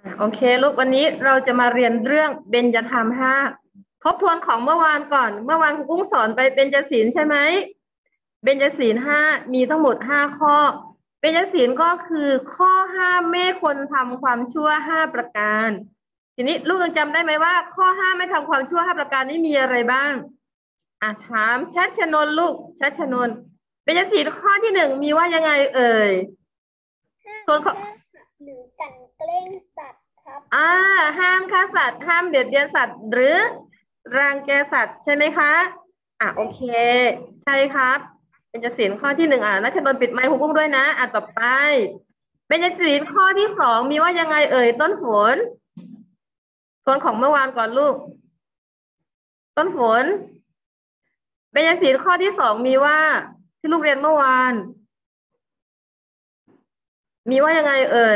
โอเคลูกวันนี้เราจะมาเรียนเรื่องเบญจธรรมห้าทบทวนของเมื่อวานก่อนเมื่อวานครูกุ้งสอนไปเบญจศีลใช่ไหมเบญจศีลห้ามีทั้งหมด5 ข้อเบญจศีลก็คือข้อห้ามไม่ควรทำความชั่ว5 ประการทีนี้ลูกยังจำได้ไหมว่าข้อห้ามไม่ทำความชั่ว5 ประการนี้มีอะไรบ้างถามชัชนนท์ลูกชัชนนท์เบญจศีลข้อที่1มีว่ายังไงเอ่ยส่วนข้อหรือกันแกล้งสัตว์ครับห้ามฆ่าสัตว์ห้ามเบียดเบียนสัตว์หรือรังแกสัตว์ใช่ไหมคะโอเคใช่ครับเป็นเจศีลข้อที่1นัชนนท์ปิดไมค์ครูกุ้งด้วยนะต่อไปเป็นเจศีลข้อที่2มีว่ายังไงเอ่ยต้นฝนทวนของเมื่อวานก่อนลูกต้นฝนเป็นเจศีลข้อที่2มีว่าที่ลูกเรียนเมื่อวานมีว่ายังไงเอ่ย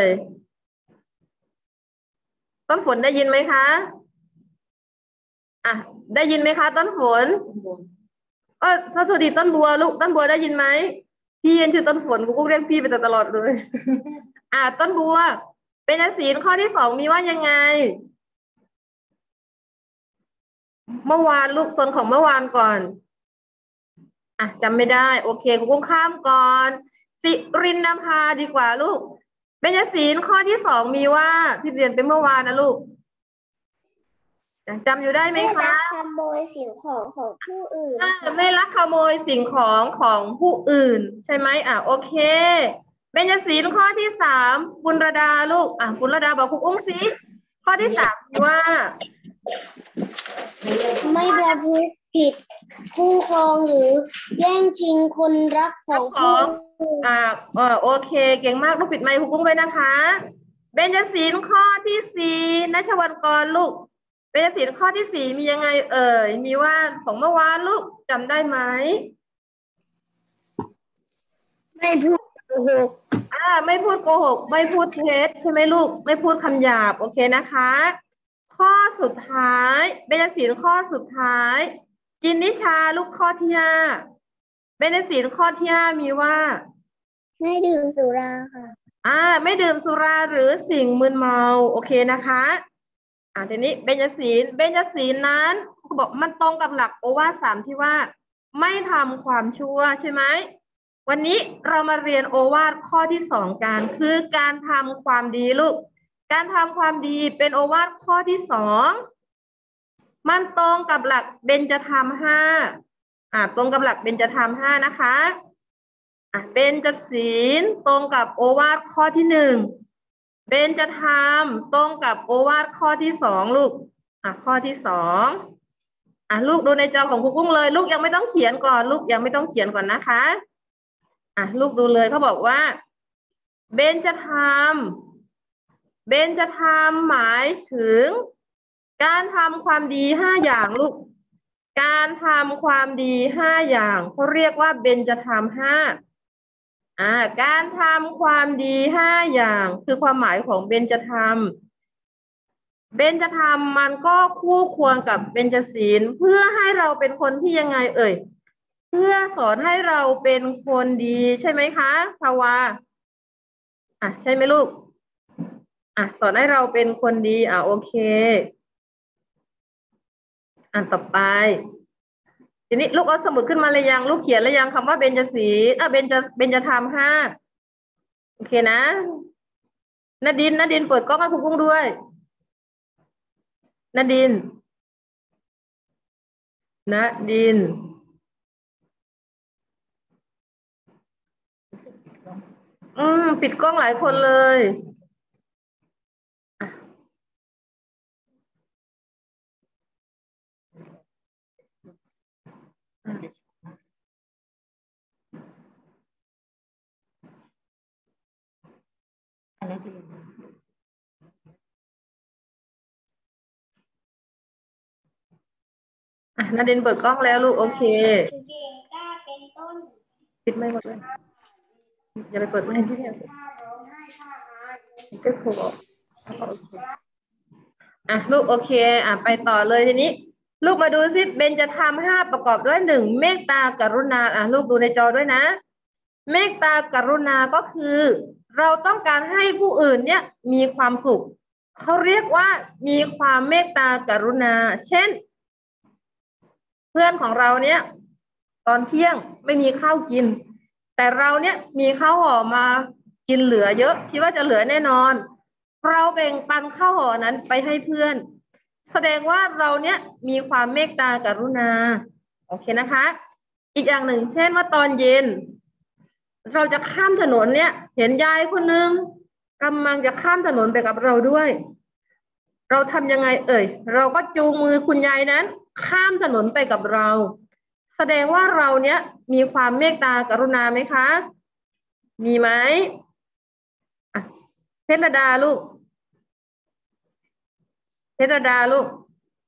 ต้นฝนได้ยินไหมคะได้ยินไหมคะต้นฝนถ้าสวัสดีต้นบัวลูกต้นบัวได้ยินไหมพี่ยังชื่อต้นฝนกูเรียกพี่ไปตลอดเลยต้นบัวเป็นศีลข้อที่2มีว่ายังไงเมื่อวานลูกตนของเมื่อวานก่อนจำไม่ได้โอเคกูกุ้งข้ามก่อนสิรินภาดีกว่าลูกเป็นศีลข้อที่2มีว่าที่เรียนไปเมื่อวานนะลูกจำอยู่ได้ไหมคะไม่ลักขโมยสิ่งของของผู้อื่นไม่ลักขโมยสิ่งของของผู้อื่นใช่ไหมโอเคเบญจศีลข้อที่3บุญรดาลูกบุญรดาบอกครูอุ้งสิข้อที่3ว่าไม่ประพฤติผิดคู่ครองหรือแย่งชิงคนรักของผู้อื่นโอเคเก่งมากลูกปิดไมค์ครูกุ้งด้วยนะคะเบญจศีลข้อที่4ณชวรกรลูกเบญจศีลข้อที่4มียังไงเอ่ยมีว่าของเมื่อวานลูกจำได้ไหมไม่พูดโกหกไม่พูดโกหกไม่พูดเท็จใช่ไหมลูกไม่พูดคำหยาบโอเคนะคะข้อสุดท้ายเบญจศีลข้อสุดท้ายจินนิชาลูกข้อที่5เบญจศีลข้อที่5มีว่าไม่ดื่มสุราค่ะไม่ดื่มสุราหรือสิ่งมึนเมาโอเคนะคะทีนี้เบญจศีลนั้นเขาบอกมันตรงกับหลักโอวาท3ที่ว่าไม่ทำความชั่วใช่ไหมวันนี้เรามาเรียนโอวาทข้อที่2กันคือการทำความดีลูกการทำความดีเป็นโอวาทข้อที่2มันตรงกับหลักเบญจธรรม5ตรงกับหลักเบญจธรรม5นะคะเบญจศีลตรงกับโอวาทข้อที่1เบญจธรรมตรงกับโอวาทข้อที่2ลูกข้อที่2ลูกดูในจอของครูกุ้งเลยลูกยังไม่ต้องเขียนก่อนลูกยังไม่ต้องเขียนก่อนนะคะลูกดูเลยเขาบอกว่าเบญจธรรมหมายถึงการทำความดี5อย่างลูกการทำความดี5อย่างเขาเรียกว่าเบญจธรรม5การทำความดี5อย่างคือความหมายของเบญจธรรมมันก็คู่ควรกับเบญจศีลเพื่อให้เราเป็นคนที่ยังไงเอ่ยเพื่อสอนให้เราเป็นคนดีใช่ไหมคะภาวาใช่ไหมลูกสอนให้เราเป็นคนดีโอเคต่อไปทีนี้ลูกเอาสมุดขึ้นมาเลยยังลูกเขียนแล้วยังคำว่าเบญจศีลเบญจธรรม5โอเคนะณดินเปิดกล้องให้ครูกุ้งด้วยณดินปิดกล้องหลายคนเลยณดินเปิดกล้องแล้วลูกโอเคปิดไม่หมดเลยอย่าไปเปิดไม่ให้พี่เนี่ยก็ครูบอกลูกโอเคไปต่อเลยทีนี้ลูกมาดูซิเบญจธรรม5ประกอบด้วย1เมตตากรุณาลูกดูในจอด้วยนะเมตตากรุณาก็คือเราต้องการให้ผู้อื่นเนี่ยมีความสุขเขาเรียกว่ามีความเมตตากรุณาเช่นเพื่อนของเราเนี่ยตอนเที่ยงไม่มีข้าวกินแต่เราเนี่ยมีข้าวห่อมากินเหลือเยอะคิดว่าจะเหลือแน่นอนเราแบ่งปันข้าวห่อนั้นไปให้เพื่อนแสดงว่าเราเนี่ยมีความเมตตากรุณาโอเคนะคะอีกอย่างหนึ่งเช่นว่าตอนเย็นเราจะข้ามถนนเนี่ยเห็นยายคนนึงกำลังจะข้ามถนนไปกับเราด้วยเราทำยังไงเอ่ยเราก็จูงมือคุณยายนั้นข้ามถนนไปกับเราแสดงว่าเราเนี้ยมีความเมตตากรุณาไหมคะมีไหมเพชรดาลูกเพชรดาลูก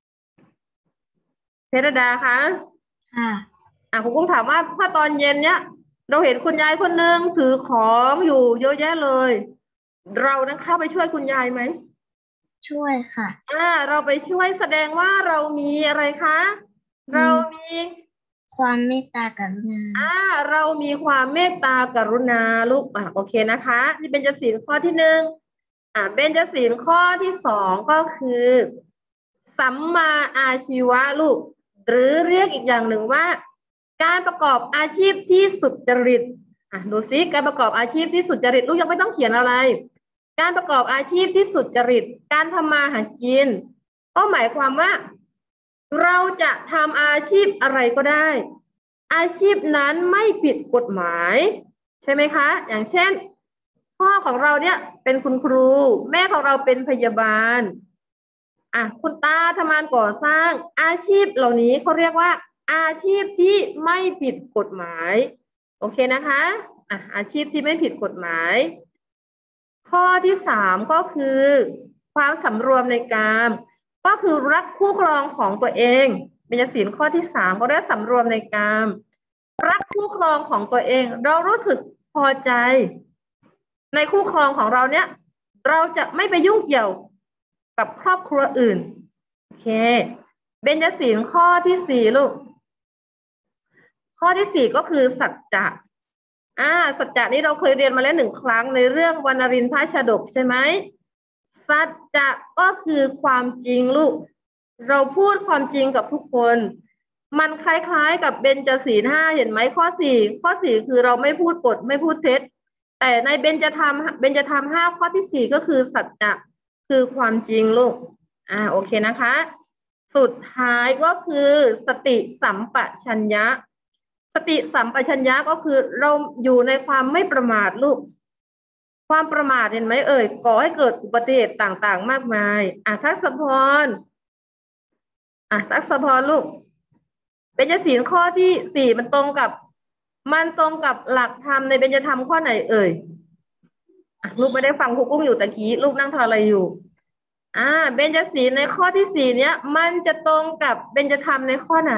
เพชรดาคะครูกุ้งถามว่าถ้าตอนเย็นเนี้ยเราเห็นคุณยายคนนึงถือของอยู่เยอะแยะเลยเรานั้นเข้าไปช่วยคุณยายไหมช่วยค่ะเราไปช่วยแสดงว่าเรามีอะไรคะเรามีความเมตตากรุณาเรามีความเมตตากรุณาลูกโอเคนะคะนี่เบญจศีลข้อที่หนึ่งเบญจศีลข้อที่สองก็คือสัมมาอาชีวะลูกหรือเรียกอีกอย่างหนึ่งว่าการประกอบอาชีพที่สุจริตดูซิการประกอบอาชีพที่สุจริตลูกยังไม่ต้องเขียนอะไรการประกอบอาชีพที่สุจริตการทำมาหากินก็หมายความว่าเราจะทำอาชีพอะไรก็ได้อาชีพนั้นไม่ผิดกฎหมายใช่ไหมคะอย่างเช่นพ่อของเราเนี่ยเป็นคุณครูแม่ของเราเป็นพยาบาลคุณตาทำงานก่อสร้างอาชีพเหล่านี้เขาเรียกว่าอาชีพที่ไม่ผิดกฎหมายโอเคนะคะอาชีพที่ไม่ผิดกฎหมายข้อที่สามก็คือความสำรวมในกามก็คือรักคู่ครองของตัวเองเบญจศีลข้อที่สามก็เรียกสำรวมในกามรักคู่ครองของตัวเองเรารู้สึกพอใจในคู่ครองของเราเนี่ยเราจะไม่ไปยุ่งเกี่ยวกับครอบครัวอื่นโอเคเบญจศีลข้อที่สี่ลูกข้อที่สี่ก็คือสัจจะสัจจะนี้เราเคยเรียนมาแล้วหนึ่งครั้งในเรื่องวรรณรินทชฎกใช่ไหมสัจจะก็คือความจริงลูกเราพูดความจริงกับทุกคนมันคล้ายๆกับเบญจศีลห้าเห็นไหมข้อสี่คือเราไม่พูดปดไม่พูดเท็จแต่ในเบญจธรรมห้าข้อที่สี่ก็คือสัจจะคือความจริงลูกโอเคนะคะสุดท้ายก็คือสติสัมปชัญญะสติสัมปชัญญะก็คือเราอยู่ในความไม่ประมาทลูกความประมาทเห็นไหมเอ่ยก่อให้เกิดอุบัติเหตุต่างๆมากมายทักษพรทักษพรลูกเบญจศีลข้อที่สี่มันตรงกับหลักธรรมในเบญจธรรมข้อไหนเอ่ยลูกไม่ได้ฟังครูกุ้งอยู่ตะกี้ลูกนั่งทำอะไรอยู่เบญจศีลในข้อที่สี่เนี้ยมันจะตรงกับเบญจธรรมในข้อไหน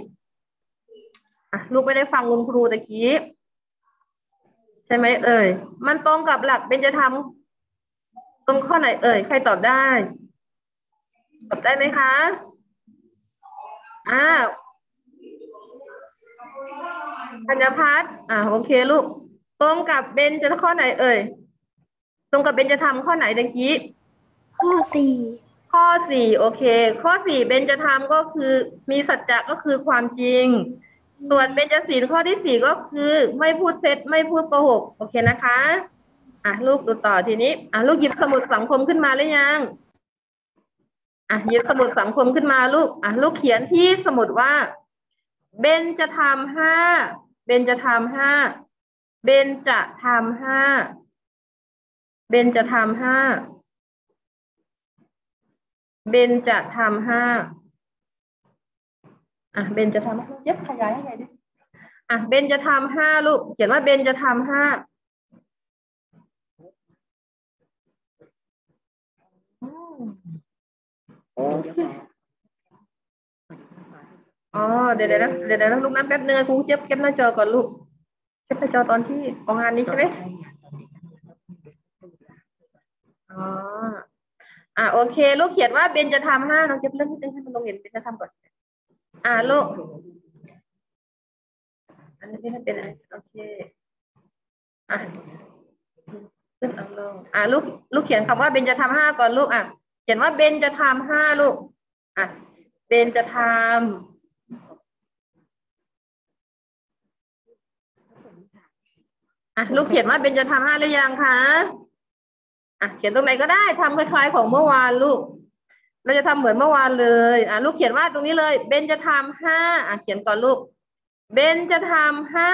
ลูกไม่ได้ฟังคุณครูตะกี้ใช่ไหมเอ่ยมันตรงกับหลักเบญจธรรมตรงข้อไหนเอ่ยใครตอบได้ไหมคะธัญพัฒน์โอเคลูกตรงกับเบญจข้อไหนเอ่ยตรงกับเบญจธรรมข้อไหนตะกี้ข้อสี่โอเคข้อสี่เบญจธรรมก็คือมีสัจจะก็คือความจริงส่วนเบญจศีลข้อที่สี่ก็คือไม่พูดเท็จไม่พูดโกหกโอเคนะคะลูกดูต่อทีนี้ลูกหยิบสมุดสังคมขึ้นมาหรือยังหยิบสมุดสังคมขึ้นมาลูกลูกเขียนที่สมุดว่าเบญจธรรมห้าเบญจธรรมห้าเบญจธรรมห้าเบญจธรรมห้าเบญจธรรมห้าเบญจธรรมเย็บขยายให้ใหญ่ดิเบญจธรรมห้าลูกเขียนว่าเบญจธรรมห้าเดี๋ยวลูกน้ำแป๊บนึงครูเจ็บเก็บหน้าจอก่อนลูกเก็บหน้าจอตอนที่ของงานนี้ใช่ไหมโอเคลูกเขียนว่าเบญจธรรมห้าน้องเจ็บเรื่องนิดนึงให้มันลงเห็นเบญจธรรมก่อนลูกอันนี้ไม่เป็นอะไรโอเคขึ้นเอาลงลูกเขียนคำว่าเบญจธรรมห้าก่อนลูกเขียนว่าเบญจธรรมห้าลูกอ่ะเบญจธรรมลูกเขียนว่าเบญจธรรมห้าหรือยังคะเขียนตรงไหนก็ได้ทำคล้ายๆของเมื่อวานลูกเราจะทำเหมือนเมื่อวานเลยลูกเขียนว่าตรงนี้เลยเบญจธรรมห้าเขียนก่อนลูกเบญจธรรมห้า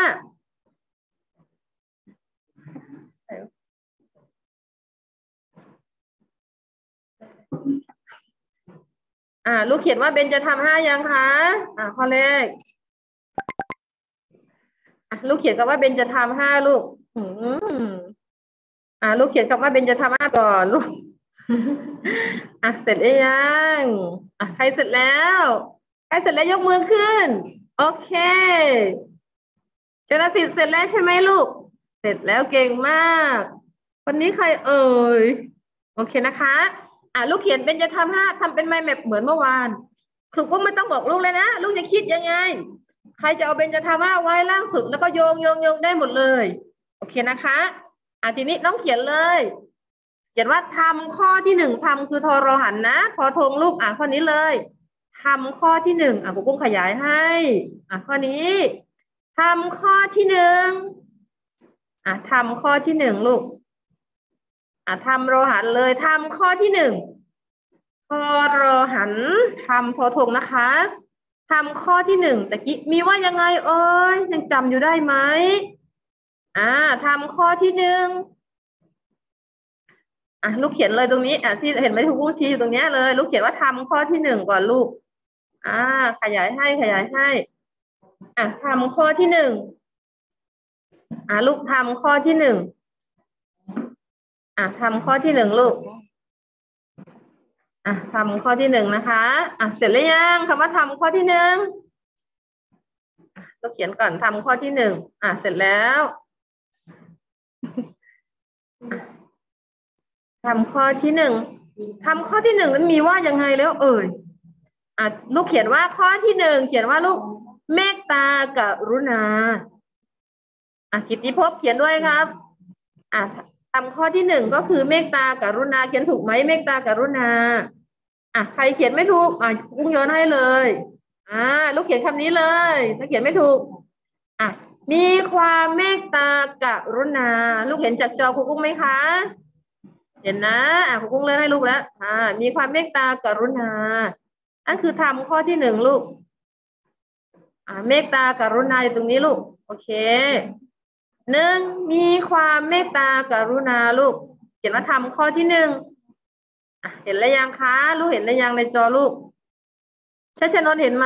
ลูกเขียนว่าเบญจธรรมห้ายังคะข้อแรกลูกเขียนคำว่าเบญจธรรมห้าลูกลูกเขียนคำว่าเบญจธรรมห้าก่อนลูกเสร็จหรือยังใครเสร็จแล้วใครเสร็จแล้วยกมือขึ้นโอเคชนะสิทธิ์เสร็จแล้วใช่ไหมลูกเสร็จแล้วเก่งมากวันนี้ใครเอ่ยโอเคนะคะลูกเขียนเบญจธรรมห้าทำเป็นไมล์แมปเหมือนเมื่อวานครูก็ไม่ต้องบอกลูกเลยนะลูกจะคิดยังไงใครจะเอาเบญจธรรมห้าไว้ล่างสุดแล้วก็โยงได้หมดเลยโอเคนะคะทีนี้น้องเขียนเลยเขียนว่าทำข้อที่หนึ่งทำคือทอรหันนะทอทงลูกข้อนี้เลยทำข้อที่หนึ่งครูกุ้งขยายให้ข้อนี้ทำข้อที่หนึ่งทำข้อที่หนึ่งลูกทำโรหันเลยทำข้อที่หนึ่งทอโรหันทำทอทงนะคะทำข้อที่หนึ่งตะกี้มีว่ายังไงเอ้ยยังจำอยู่ได้ไหมทำข้อที่หนึ่งลูกเขียนเลยตรงนี้ที่เห็นไหมครูกุ้งชี้อยู่ตรงนี้เลยลูกเขียนว่าทำข้อที่หนึ่งก่อนลูกขยายให้ทำข้อที่หนึ่งลูกทำข้อที่หนึ่งทำข้อที่หนึ่งลูกทำข้อที่หนึ่งนะคะเสร็จหรือยังคำว่าทำข้อที่หนึ่งเราเขียนก่อนทำข้อที่หนึ่งเสร็จแล้วทำข้อที่หนึ่งทำข้อที่หนึ่งนั้นมีว่ายังไงแล้วเอ่ยลูกเขียนว่าข้อที่หนึ่งเขียนว่าลูกเมตตากรุณากิตติภพเขียนด้วยครับทำข้อที่หนึ่งก็คือเมตตากรุณาเขียนถูกไหมเมตตากรุณาใครเขียนไม่ถูกกุ้งโยนให้เลยลูกเขียนคำนี้เลยถ้าเขียนไม่ถูกมีความเมตตากรุณาลูกเห็นจากจอครูกุ้งไหมคะเห็นนะครูกุ้งเลื่อนให้ลูกแล้วมีความเมตตากรุณาอันคือทำข้อที่หนึ่งลูกเมตตากรุณาอยู่ตรงนี้ลูกโอเคหนึ่งมีความเมตตากรุณาลูกเขียนว่าทำข้อที่หนึ่งเห็นแล้วยังคะลูกเห็นแล้วยังในจอลูกชัชนนท์เห็นไหม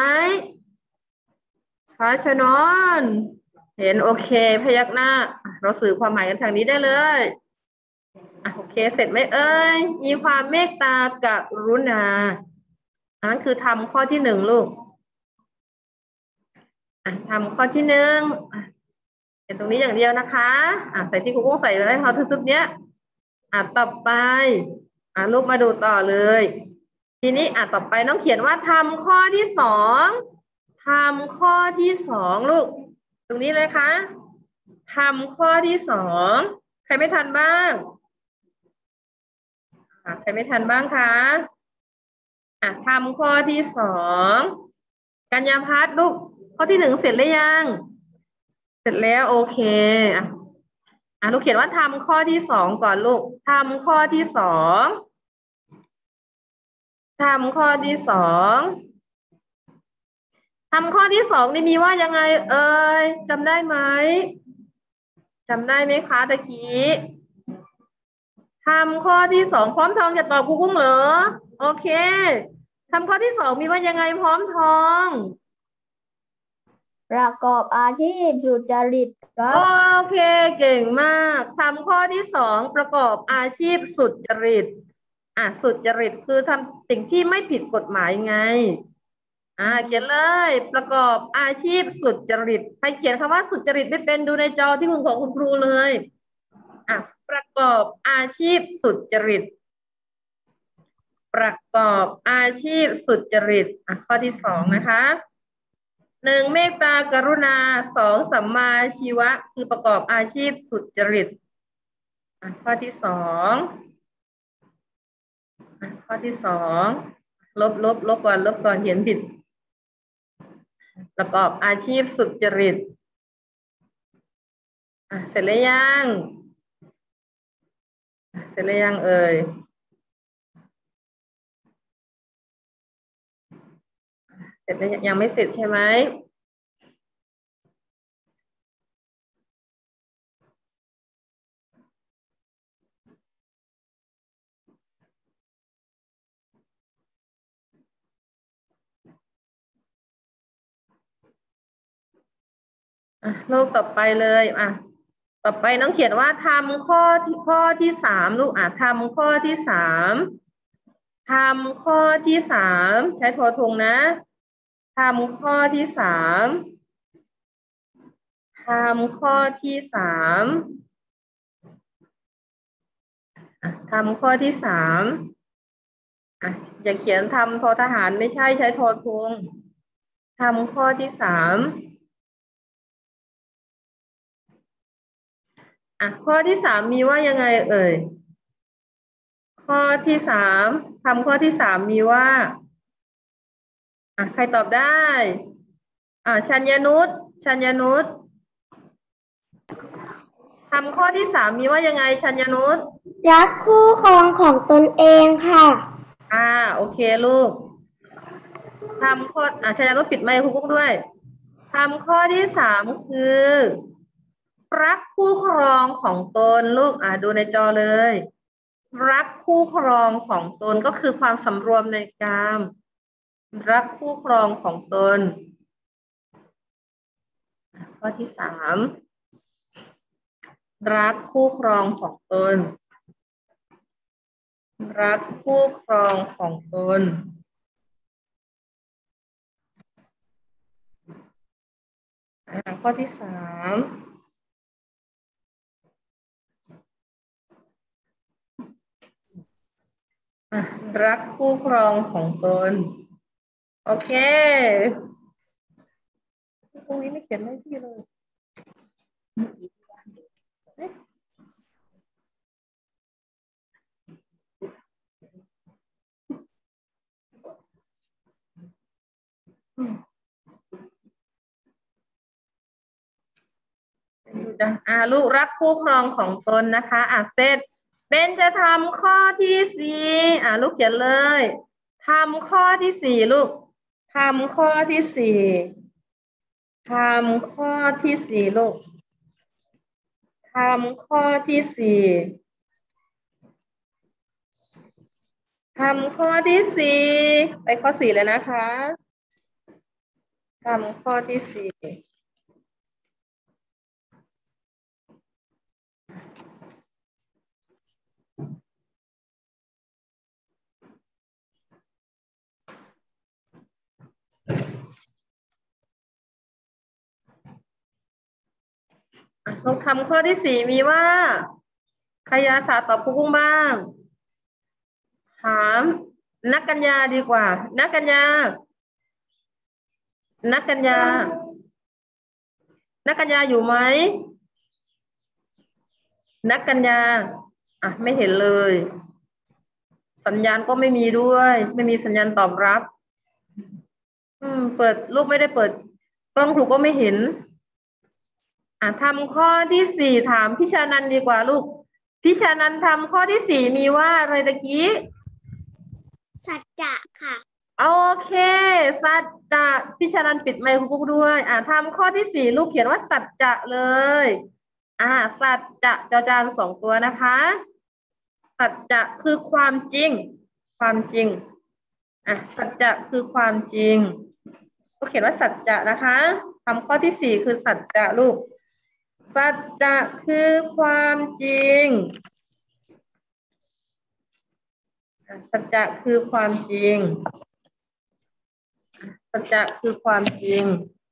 ชัชนนท์เห็นโอเคพยักหน้าเราสื่อความหมายกันทางนี้ได้เลยโอเคเสร็จไหมเอ้ยมีความเมตตากรุณานั่นคือทำข้อที่หนึ่งลูกทำข้อที่หนึ่งเห็นตรงนี้อย่างเดียวนะคะใส่ที่ครูกุ้งใส่ไว้เขาทุกๆเนี้ยต่อไปลูกมาดูต่อเลยทีนี้ต่อไปน้องเขียนว่าทำข้อที่สองทำข้อที่สองลูกตรงนี้เลยคะทำข้อที่สองใครไม่ทันบ้างใครไม่ทันบ้างคะทำข้อที่สองกัญญาพัฒน์ลูกข้อที่หนึ่งเสร็จหรือยังเสร็จแล้วโอเคลูกเขียนว่าทำข้อที่สองก่อนลูกทำข้อที่สองทำข้อที่สองทำข้อที่สองนี่มีว่ายังไงเอ่ยจำได้ไหมจำได้ไหมคะตะกี้ทำข้อที่สองพร้อมทองจะตอบครูกุ้งเหรอโอเคทำข้อที่สองมีว่ายังไงพร้อมทองประกอบอาชีพสุจริตครับโอเคเก่งมากทำข้อที่สองประกอบอาชีพสุจริตสุจริตคือทำสิ่งที่ไม่ผิดกฎหมายไงเขียนเลยประกอบอาชีพสุจริตใครเขียนคำว่าสุจริตไม่เป็นดูในจอที่คุณของคุณครูเลยประกอบอาชีพสุจริตประกอบอาชีพสุจริตข้อที่สองนะคะหนึ่งเมตตากรุณาสองสัมมาชีวะคือประกอบอาชีพสุจริตข้อที่สองข้อที่สองลบก่อนเขียนผิดประกอบอาชีพสุจริตเสร็จแล้วยังเอ่ยเสร็จแล้วยังไม่เสร็จใช่ไหมรูปต่อไปเลยต่อไปน้องเขียนว่าทำข้อที่สามลูกทำข้อที่สามทำข้อที่สามใช้โททงนะทำข้อที่สามทำข้อที่สามทำข้อที่สามอย่าเขียนทำทอทหารไม่ใช่ใช้โททงทำข้อที่สามข้อที่สามมีว่ายังไงเอ่ยข้อที่สามทำข้อที่สามมีว่าใครตอบได้ชัญนุชทำข้อที่สามมีว่ายังไงชัญนุชรักคู่ครองของตนเองค่ะโอเคลูกทำข้อชัญนุชปิดไมค์ครูกุ๊กด้วยทำข้อที่สามคือรักคู่ครองของตนลูกดูในจอเลยรักคู่ครองของตนก็คือความสำรวมในกามรักคู่ครองของตนข้อที่สามรักคู่ครองของตนรักคู่ครองของตนข้อที่สามรักคู่ครองของตนโอเคตรงนี้ไม่เขียนไม่พี่เลยลูกรักคู่ครองของตนนะคะเสร็จเป็นจะทำข้อที่สี่ลูกเขียนเลยทำข้อที่สี่ลูกทำข้อที่สี่ทำข้อที่สี่ลูกทำข้อที่สี่ทำข้อที่สี่ไปข้อสี่เลยนะคะทำข้อที่สี่ลูกทำข้อที่สี่มีว่าใครอาสาตอบครูกุ้งบ้างถามนักกัญญาดีกว่านักกัญญาอยู่ไหมนักกัญญาไม่เห็นเลยสัญญาณก็ไม่มีด้วยไม่มีสัญญาณตอบรับเปิดลูกไม่ได้เปิดกล้องครูก็ไม่เห็นทำข้อที่สี่ถามพิชานันดีกว่าลูกพิชานันทำข้อที่สี่มีว่าอะไรตะกี้สัจจะค่ะโอเคสัจจะพิชานันปิดไมค์ครูกุ๊กด้วยทำข้อที่สี่ลูกเขียนว่าสัจจะเลยสัจจะจอจานสองตัวนะคะสัจจะคือความจริงสัจจะคือความจริงก็เขียนว่าสัจจะนะคะทำข้อที่สี่คือสัจจะลูกสัจจะคือความจริงสัจจะคือความจริงสัจจะคือความจริง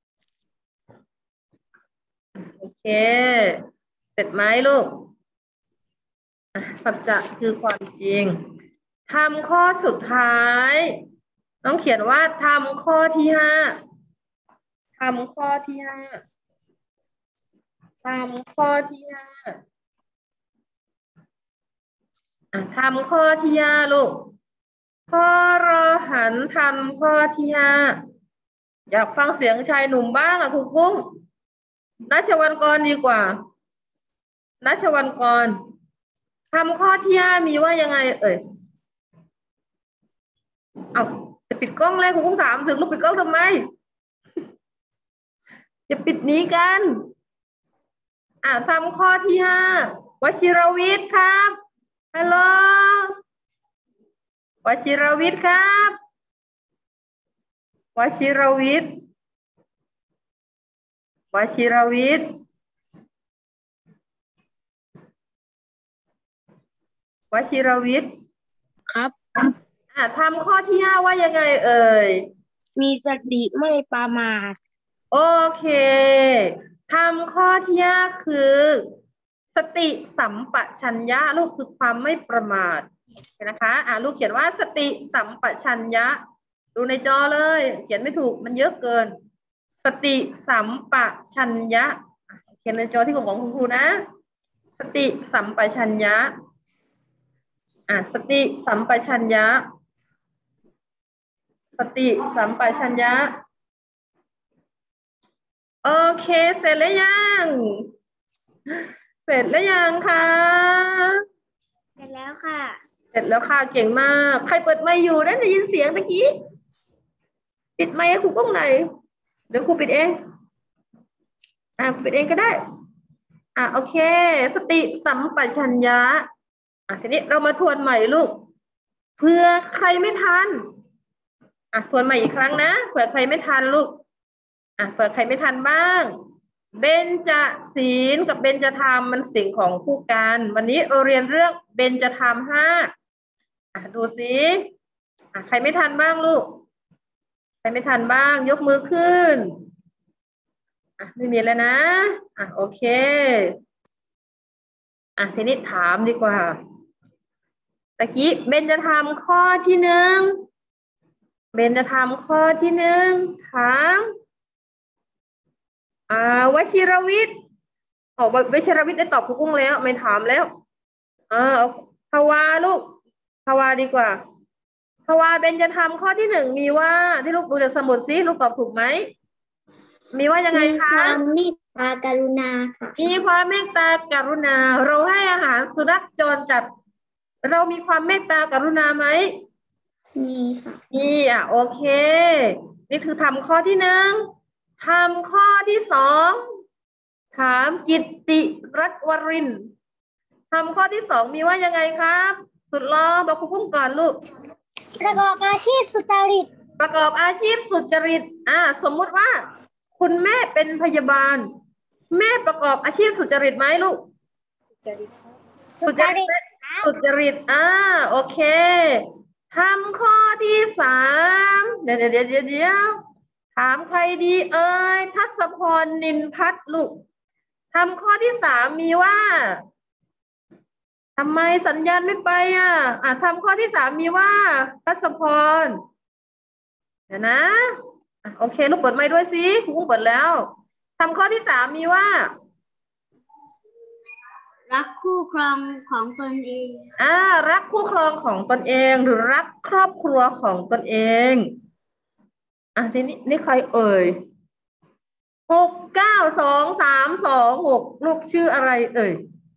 โอเคเสร็จไหมลูกสัจจะคือความจริงทำข้อสุดท้ายต้องเขียนว่าทำข้อที่ห้าทำข้อที่ห้าทำข้อที่ห้าทำข้อที่ห้าลูกพอรอหันทำข้อที่ห้าอยากฟังเสียงชายหนุ่มบ้างอ่ะครูกุ้งนัชวันกรดีกว่านัชวันกรทำข้อที่ห้ามีว่ายังไงเอ่ยเอาจะปิดกล้องเลยครูกุ้งถามถึงลูกปิดกล้องทำไมจะปิดนี้กันทำข้อที่ห้าวชิรวิทย์ครับฮัลโหลวชิรวิทย์ครับวชิรวิทย์วชิรวิทย์วชิรวิทย์ครับทำข้อที่ห้าว่ายังไงเอ่ยมีสติไม่ประมาทโอเคทำข้อที่ห้าคือสติสัมปชัญญะลูกคือความไม่ประมาทนะคะลูกเขียนว่าสติสัมปชัญญะดูในจอเลยเขียนไม่ถูกมันเยอะเกินสติสัมปชัญญะเขียนในจอที่ของคุณครูนะสติสัมปชัญญะสติสัมปชัญญะสติสัมปชัญญะโอเคเสร็จแล้วยังเสร็จแล้วยังคะเสร็จแล้วค่ะเสร็จแล้วค่ะเก่งมากใครเปิดไมค์อยู่ได้ยินเสียงตะกี้ปิดไมค์ให้ครูกุ้งหน่อยเดี๋ยวครูปิดเองครูปิดเองก็ได้โอเคสติสัมปชัญญะทีนี้เรามาทวนใหม่ลูกเผื่อใครไม่ทันทวนใหม่อีกครั้งนะเผื่อใครไม่ทันลูกเผื่อใครไม่ทันบ้างเบญจศีลกับเบญจธรรมมันสิ่งของคู่กันวันนี้เรียนเรื่องเบญจธรรมห้าดูสิใครไม่ทันบ้างลูกใครไม่ทันบ้างยกมือขึ้นไม่มีแล้วนะโอเคทีนี้ถามดีกว่าตะกี้เบญจธรรมข้อที่หนึ่งเบญจธรรมข้อที่หนึ่งถามวชิรวิทย์วชิรวิทย์ได้ตอบครูกุ้งแล้วไม่ถามแล้วภาวาลูกภาวาดีกว่าภาวาเบญจธรรมข้อที่หนึ่งมีว่าที่ลูกดูจากสมุดซิลูกตอบถูกไหมมีว่ายังไงคะมีความเมตตากรุณาค่ะมีความเมตตากรุณาเราให้อาหารสุนัขจรจัดเรามีความเมตตากรุณาไหมมีค่ะมีโอเคนี่คือทำข้อที่หนึ่งทำข้อที่สองถามกิตติรัตน์วรินทร์ทำข้อที่สองมีว่ายังไงครับสุดล้อบอกครูกุ้งก่อนลูกประกอบอาชีพสุจริตประกอบอาชีพสุจริตสมมุติว่าคุณแม่เป็นพยาบาลแม่ประกอบอาชีพสุจริตไหมลูกสุจริตสุจริตโอเคทำข้อที่สามเดี๋ยวถามใครดีเอ่ยทัศพรนินพัฒน์ลูกทำข้อที่สามมีว่าทำไมสัญญาณไม่ไปทำข้อที่สามมีว่าทัศพรเดี๋ยวนะโอเคลูกเปิดไมค์ด้วยสิครูเปิดแล้วทำข้อที่สามมีว่ารักคู่ครองของตนเองรักคู่ครองของตนเองหรือรักครอบครัวของตนเองทีนี้นี่ใครเอ่ย692326ลูกชื่ออะไรเอ่ย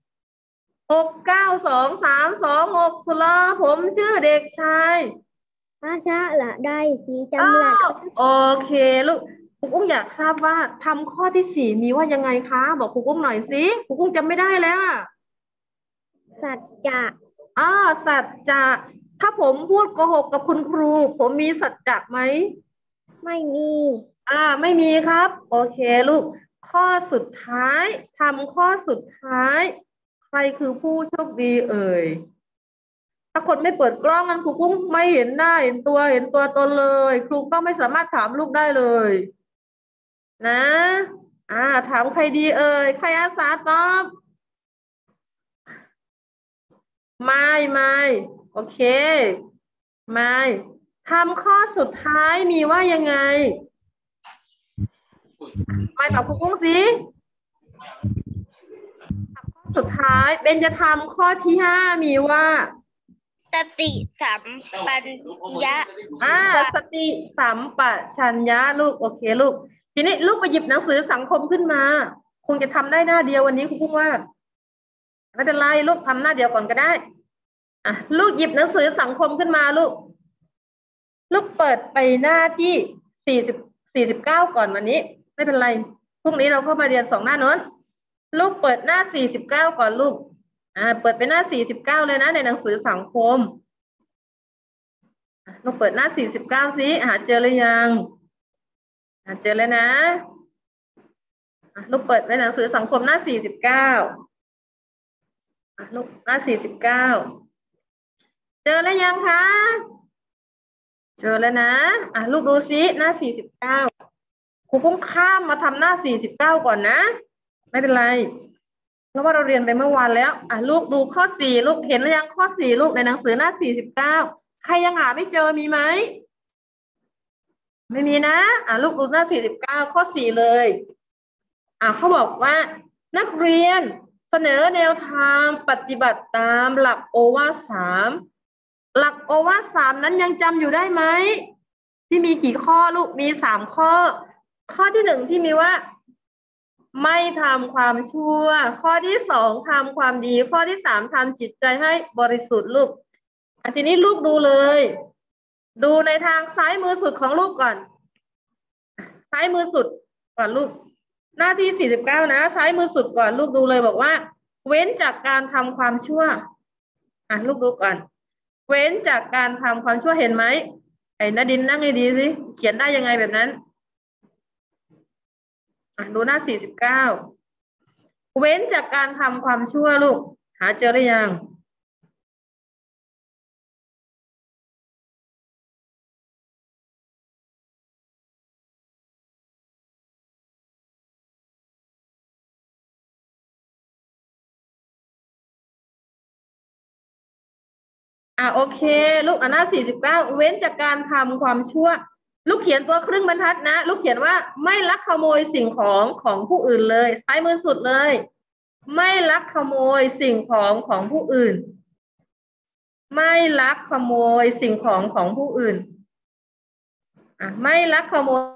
692326สุลาผมชื่อเด็กชายอาชาละได้สีจำหลัดโอเคลูกครูกุ้งอยากทราบว่าทำข้อที่สี่มีว่ายังไงคะบอกครูกุ้งหน่อยสิครูกุ้งจำไม่ได้แล้วสัจจะสัจจะถ้าผมพูดโกหกกับคุณครูผมมีสัจจะไหมไม่มีไม่มีครับโอเคลูกข้อสุดท้ายทำข้อสุดท้ายใครคือผู้โชคดีเอ่ยถ้าคนไม่เปิดกล้องงั้นครูกุ้งไม่เห็นหน้าเห็นตัวตนเลยครูก็ไม่สามารถถามลูกได้เลยนะถามใครดีเอ่ยใครอาสาตอบไม่โอเคไม่ทำข้อสุดท้ายมีว่ายังไงไม่ตอบครูกุ้งสิข้อสุดท้ายเบญจธรรมข้อที่ห้ามีว่าสติติสัมปัญญะสติสัมปชัญญะลูกโอเคลูกทีนี้ลูกไปหยิบหนังสือสังคมขึ้นมาคงจะทำได้หน้าเดียววันนี้คุณครูว่าไม่เป็นไรลูกทำหน้าเดียวก่อนก็ได้ลูกหยิบหนังสือสังคมขึ้นมาลูกเปิดไปหน้าที่49ก่อนวันนี้ไม่เป็นไรพรุ่งนี้เราเข้ามาเรียน2หน้าโน้นลูกเปิดหน้า49ก่อนลูกเปิดไปหน้า49เลยนะในหนังสือสังคมลูกเปิดหน้า49สิเจอหรือยังเจอแล้วนะลูกเปิดในหนังสือสังคมหน้า49ลูกหน้า49เจอแล้วยังคะเจอแล้วนะลูกดูสิหน้า49ครูกุ้งข้ามมาทำหน้า49ก่อนนะไม่เป็นไรเพราะว่าเราเรียนไปเมื่อวานแล้วลูกดูข้อ4ลูกเห็นหรือยังข้อ4ลูกในหนังสือหน้า49ใครยังหาไม่เจอมีไหมไม่มีนะลูกดูหน้า49ข้อ4เลยเขาบอกว่านักเรียนเสนอแนวทางปฏิบัติตามหลักโอวาท3หลักโอวาท3นั้นยังจำอยู่ได้ไหมที่มีกี่ข้อลูกมี3ข้อข้อที่1ที่มีว่าไม่ทำความชั่วข้อที่2ทำความดีข้อที่3ทำจิตใจให้บริสุทธิ์ลูกทีนี้ลูกดูเลยดูในทางซ้ายมือสุดของลูกก่อนซ้ายมือสุดก่อนลูกหน้าที่49นะซ้ายมือสุดก่อนลูกดูเลยบอกว่าเว้นจากการทำความชั่วลูกดูก่อนเว้นจากการทำความชั่วเห็นไหมไอ้ณดินนั่งให้ดีสิเขียนได้ยังไงแบบนั้นดูหน้า49เว้นจากการทำความชั่วลูกหาเจอหรือยังโอเคลูกหน้า49เว้นจากการทำความชั่วลูกเขียนตัวครึ่งบรรทัดนะลูกเขียนว่าไม่ลักขโมยสิ่งของผู้อื่นเลยซ้ายมือสุดเลยไม่ลักขโมยสิ่งของผู้อื่นไม่ลักขโมยสิ่งของผู้อื่นไม่ลักขโมย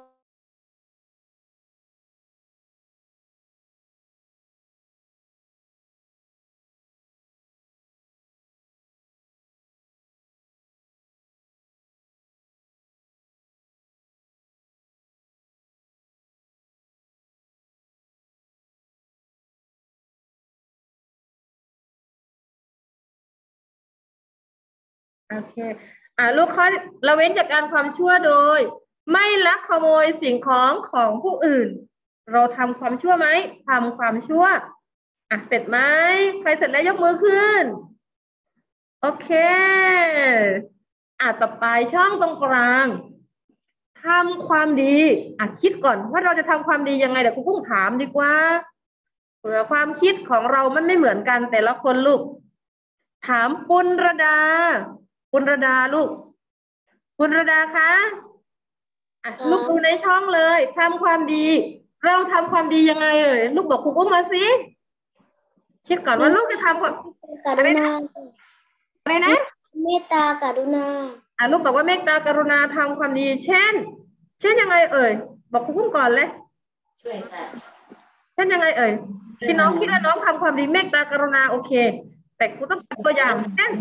โอเคลูกข้อละเว้นจากการความชั่วโดยไม่ลักขโมยสิ่งของผู้อื่นเราทำความชั่วไหมทำความชั่วเสร็จไหมใครเสร็จแล้วยกมือขึ้นโอเคต่อไปช่องตรงกลางทำความดีคิดก่อนว่าเราจะทำความดียังไงเดี๋ยวครูกุ้งถามดีกว่าเผื่อความคิดของเรามันไม่เหมือนกันแต่ละคนลูกถามปุณรดาลูกปุณรดาคะลูกดูในช่องเลยทำความดีเราทำความดียังไงลูกบอกครูกุ้งมาสิคิดก่อนว่าลูกจะทำอะไรนะเมตตากรุณาลูกบอกว่าเมตตากรุณาทำความดีเช่นยังไงบอกครูกุ้งก่อนเลยช่วยค่ะเช่นยังไงที่น้องคิดว่าน้องทำความดีเมตตากรุณาโอเคแต่ครูต้องเป็นตัวอย่างเช่น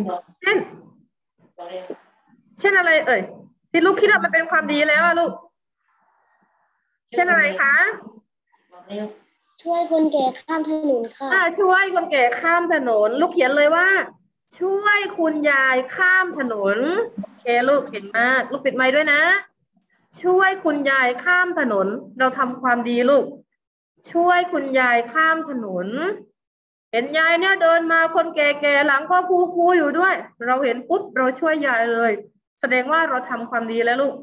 อะไรที่ลูกคิดว่ามันเป็นความดีแล้วลูกเช่นอะไรคะช่วยคนแก่ข้ามถนนค่ะช่วยคนแก่ข้ามถนนลูกเขียนเลยว่าช่วยคุณยายข้ามถนนโอเคลูกเก่งมากลูกปิดไมค์ด้วยนะช่วยคุณยายข้ามถนนเราทำความดีลูกช่วยคุณยายข้ามถนนเห็นยายเนี่ยเดินมาคนแก่ๆหลังก็คูอยู่ด้วยเราเห็นปุ๊บเราช่วยยายเลยแสดงว่าเราทำความดีแล้วลูก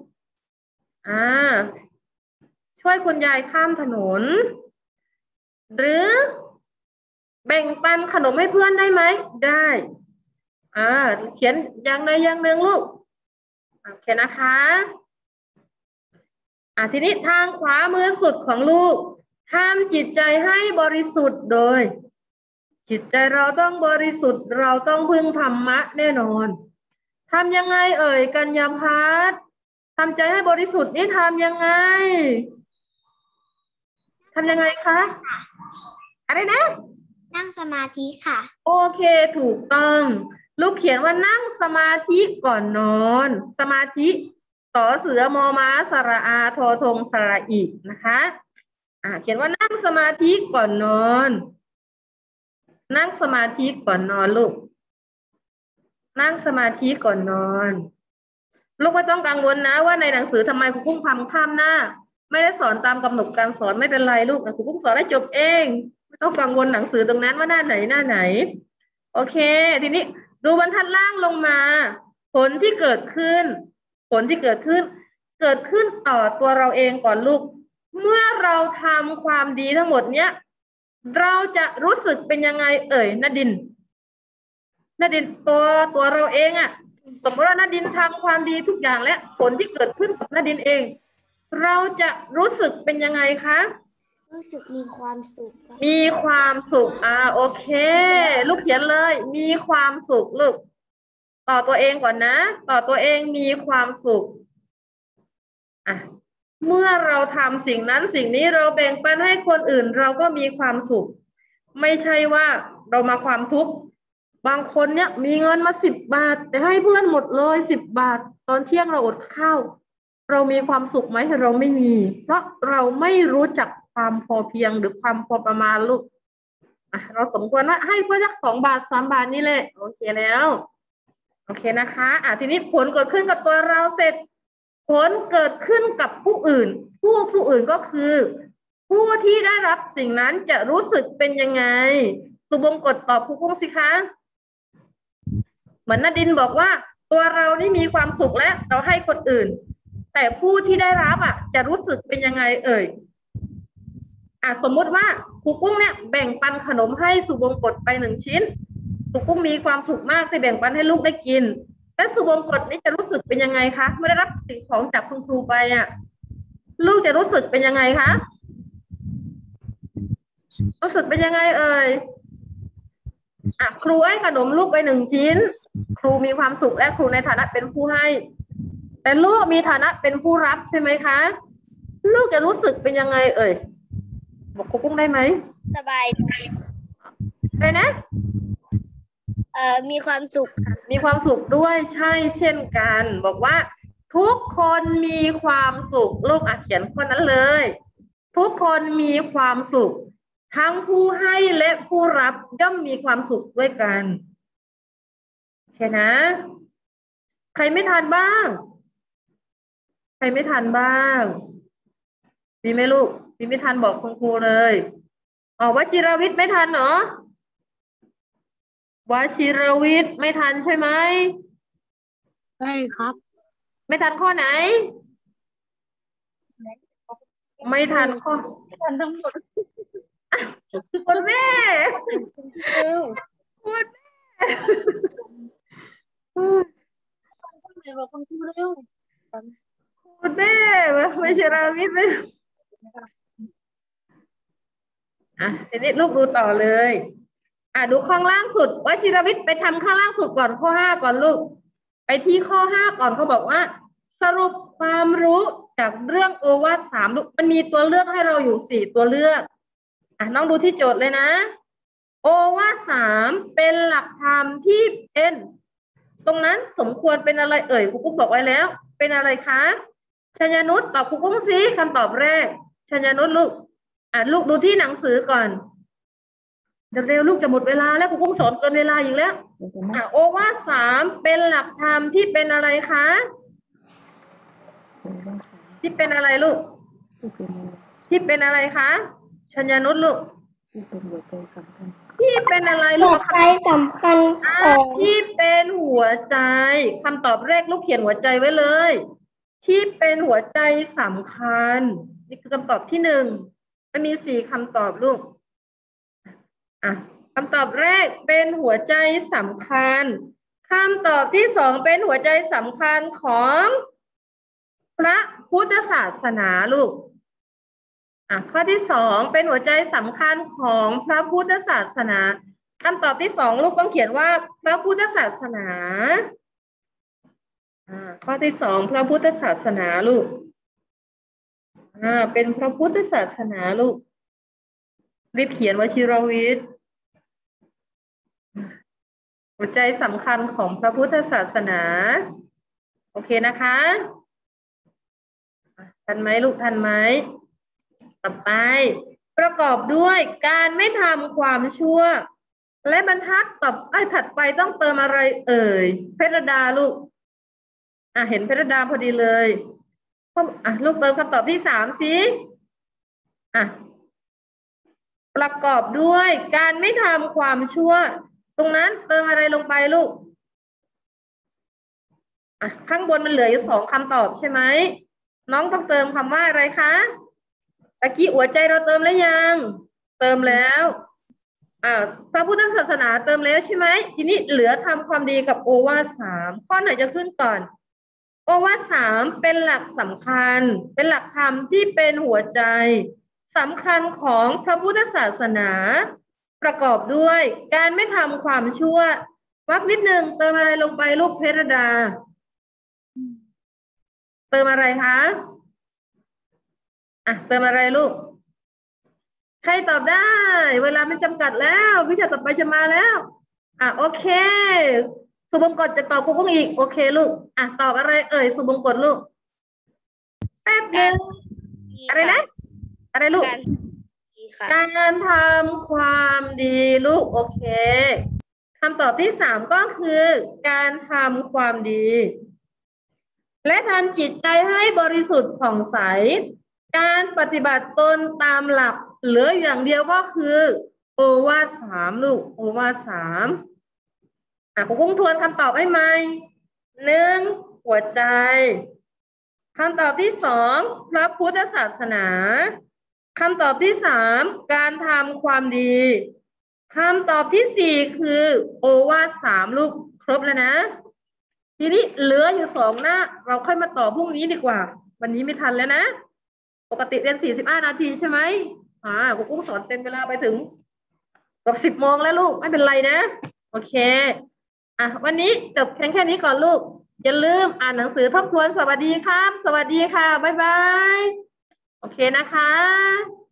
ช่วยคุณยายข้ามถนนหรือแบ่งปันขนมให้เพื่อนได้ไหมได้เขียนอย่างใดอย่างหนึ่งลูกโอเคนะคะทีนี้ทางขวามือสุดของลูกทำจิตใจให้บริสุทธิ์โดยจิตใจเราต้องบริสุทธิ์เราต้องพึ่งธรรมะแน่นอนทำยังไงเอ่ยกัญญาภัทรทำใจให้บริสุทธิ์นี่ทำยังไงทำยังไงคะอะไรนะนั่งสมาธิค่ะโอเคถูกต้องลูกเขียนว่านั่งสมาธิก่อนนอนสมาธิสอเสือมอม้าสระอาโทธงสระอีนะคะเขียนว่านั่งสมาธิก่อนนอนนั่งสมาธิก่อนนอนลูกนั่งสมาธิก่อนนอนลูกไม่ต้องกังวลนะว่าในหนังสือทำไมครูกุ้งทำข้ามหน้าไม่ได้สอนตามกำหนดการสอนไม่เป็นไรลูกครูกุ้งสอนได้จบเองไม่ต้องกังวลหนังสือตรงนั้นว่าหน้าไหนหน้าไหนโอเคทีนี้ดูบรรทัดล่างลงมาผลที่เกิดขึ้นผลที่เกิดขึ้นต่อตัวเราเองก่อนลูกเมื่อเราทำความดีทั้งหมดเนี้ยเราจะรู้สึกเป็นยังไงเอ่ยณดินตัวเราเองสมมติว่าณดินทำความดีทุกอย่างและผลที่เกิดขึ้นกับณดินเองเราจะรู้สึกเป็นยังไงคะรู้สึกมีความสุขมีความสุขโอเคลูกเขียนเลยมีความสุขลูกต่อตัวเองก่อนนะต่อตัวเองมีความสุขเมื่อเราทำสิ่งนั้นสิ่งนี้เราแบ่งปันให้คนอื่นเราก็มีความสุขไม่ใช่ว่าเรามาความทุกข์บางคนเนี่ยมีเงินมา10 บาทแต่ให้เพื่อนหมดเลย10 บาทตอนเที่ยงเราอดข้าวเรามีความสุขไหมเราไม่มีเพราะเราไม่รู้จักความพอเพียงหรือความพอประมาณลูกเราสมควรว่าให้เพื่อนสัก2 บาท3 บาทนี่แหละโอเคแล้วโอเคนะคะทีนี้ผลเกิดขึ้นกับตัวเราเสร็จผลเกิดขึ้นกับผู้อื่นผู้อื่นก็คือผู้ที่ได้รับสิ่งนั้นจะรู้สึกเป็นยังไงสุบงกฎตอบครูกุ้งสิคะเหมือนณดินบอกว่าตัวเรานี่มีความสุขแล้วเราให้คนอื่นแต่ผู้ที่ได้รับจะรู้สึกเป็นยังไงเอ่ยสมมุติว่าครูกุ้งเนี่ยแบ่งปันขนมให้สุบงกฎไป1 ชิ้นครูกุ้งมีความสุขมากที่แบ่งปันให้ลูกได้กินและสุบงกฎนี่จะรู้สึกเป็นยังไงคะเมื่อได้รับสิ่งของจากคุณครูไปลูกจะรู้สึกเป็นยังไงคะรู้สึกเป็นยังไงเอ่ยครูให้ขนมลูกไป1 ชิ้นครูมีความสุขและครูในฐานะเป็นผู้ให้แต่ลูกมีฐานะเป็นผู้รับใช่ไหมคะลูกจะรู้สึกเป็นยังไงเอ่ยบอกครูกุ้งได้ไหมสบายอะไรนะมีความสุขมีความสุขด้วยใช่เช่นกันบอกว่าทุกคนมีความสุขลูกเขียนข้อนั้นเลยทุกคนมีความสุขทั้งผู้ให้และผู้รับย่อมมีความสุขด้วยกันโอเคนะใครไม่ทันบ้างใครไม่ทันบ้างมีไหมลูกมีไม่ทันบอกคุณครูเลยวชิรวิทย์ไม่ทันเหรอวชิรวิทย์ไม่ทันใช่ไหมใช่ครับไม่ทันข้อไหนไม่ทันข้อไม่ทันทั้งหมดคุณแม่คุณแม่บอกคุณครูเร็วคุณแม่ไม่ใช่ราวิทย์ไหมทีนี้ลูกดูต่อเลยดูข้างล่างสุดวชิรวิทย์ไปทำข้างล่างสุดก่อนข้อ5ก่อนลูกไปที่ข้อ5ก่อนเขาบอกว่าสรุปความรู้จากเรื่องโอวาท3ลูกมันมีตัวเลือกให้เราอยู่4ตัวเลือกน้องดูที่โจทย์เลยนะโอวาท3เป็นหลักธรรมที่เป็นตรงนั้นสมควรเป็นอะไรเอ่ยครูกุ้งบอกไว้แล้วเป็นอะไรคะชัญญนุชตอบครูกุ้งสิคำตอบแรกชัญญนุชลูกลูกดูที่หนังสือก่อนเร็วลูกจะหมดเวลาแล้วครูกุ้งสอนเกินเวลาอีกแล้วโอวาท3เป็นหลักธรรมที่เป็นอะไรคะที่เป็นอะไรลูกที่เป็นอะไรคะชัญญนุชลูกที่เป็นอะไรลูกหัวใจสำคัญที่เป็นหัวใจคำตอบแรกลูกเขียนหัวใจไว้เลยที่เป็นหัวใจสำคัญนี่คือคำตอบที่1มันมี4คำตอบลูกคำตอบแรกเป็นหัวใจสำคัญคำตอบที่2เป็นหัวใจสำคัญของพระพุทธศาสนาลูกข้อที่2เป็นหัวใจสำคัญของพระพุทธศาสนาคำตอบที่2ลูกต้องเขียนว่าพระพุทธศาสนาข้อที่สองพระพุทธศาสนาลูกเป็นพระพุทธศาสนาลูกรีบเขียนวชิรวิทย์หัวใจสำคัญของพระพุทธศาสนาโอเคนะคะทันไหมลูกทันไหมต่อไปประกอบด้วยการไม่ทำความชั่วและบรรทัดต่อถัดไปต้องเติมอะไรเอ่ยเพชรดาลูกเห็นเพชรดาพอดีเลยลูกเติมคำตอบที่3สิประกอบด้วยการไม่ทำความชั่วตรงนั้นเติมอะไรลงไปลูกข้างบนมันเหลืออยู่2คำตอบใช่ไหมน้องต้องเติมคำว่าอะไรคะตะกี้หัวใจเราเติมแล้วยังเติมแล้วพระพุทธศาสนาเติมแล้วใช่ไหมทีนี้เหลือทำความดีกับโอวาท3ข้อไหนจะขึ้นก่อนโอวาท3เป็นหลักสำคัญเป็นหลักธรรมที่เป็นหัวใจสำคัญของพระพุทธศาสนาประกอบด้วยการไม่ทำความชั่ววรรคนิดนึงเติมอะไรลงไปลูกเพชรดาเติมอะไรคะเติมอะไรลูกใครตอบได้เวลาไม่จำกัดแล้ววิชาต่อไปจะมาแล้วโอเคสุบงกฎจะตอบครูกุ้งอีกโอเคลูกตอบอะไรเอ่ยสุบงกฎลูกแป๊บนึงอะไรนะอะไรลูกการทำความดีลูกโอเคคำตอบที่3ก็คือการทำความดีและทำจิตใจให้บริสุทธิ์ผ่องใสการปฏิบัติตนตามหลักเหลืออย่างเดียวก็คือโอวาท3ลูกโอวาท3ครูกุ้งทวนคำตอบให้ใหม่1หัวใจคำตอบที่2พระพุทธศาสนาคำตอบที่3การทำความดีคำตอบที่4คือโอวาท3ลูกครบแล้วนะทีนี้เหลืออยู่2หน้าเราค่อยมาต่อพรุ่งนี้ดีกว่าวันนี้ไม่ทันแล้วนะปกติเรียน45 นาทีใช่ไหมครูกุ้งสอนเต็มเวลาไปถึงเกือบ10 โมงแล้วลูกไม่เป็นไรนะโอเควันนี้จบแค่นี้ก่อนลูกอย่าลืมอ่านหนังสือทบทวนสวัสดีครับสวัสดีค่ะบ๊ายบายโอเคนะคะ